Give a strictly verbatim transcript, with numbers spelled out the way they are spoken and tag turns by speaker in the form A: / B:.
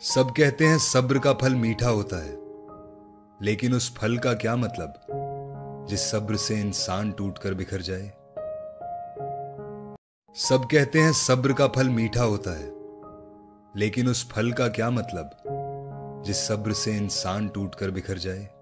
A: सब कहते हैं सब्र का फल मीठा होता है, लेकिन उस फल का क्या मतलब जिस सब्र से इंसान टूटकर बिखर जाए। सब कहते हैं सब्र का फल मीठा होता है, लेकिन उस फल का क्या मतलब जिस सब्र से इंसान टूटकर बिखर जाए।